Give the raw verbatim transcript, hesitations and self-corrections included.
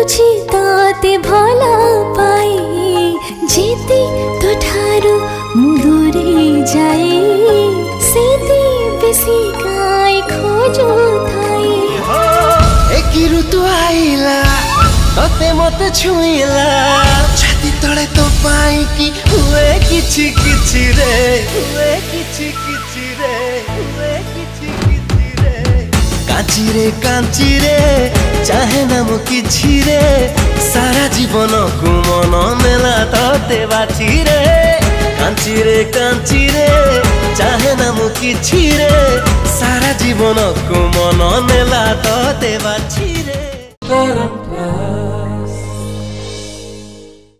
खोजी ताते भला पाई जेते तो ठारू मुदुरे जाए सेते बेसी काई खोजो थाई एक ऋतु आइला तते मते छुइला छाती तले तो पाई कि हुए किछि किछि रे हुए किछि किछि रे हुए किछि किछि रे कांचिरे कांचिरे चाहे नाम किछि रे सारा जीवन को मन नेला तते बाछि रे कांचिरे कांचिरे चाहे नाम किछि रे सारा जीवन को मन नेला तते बाछि रे।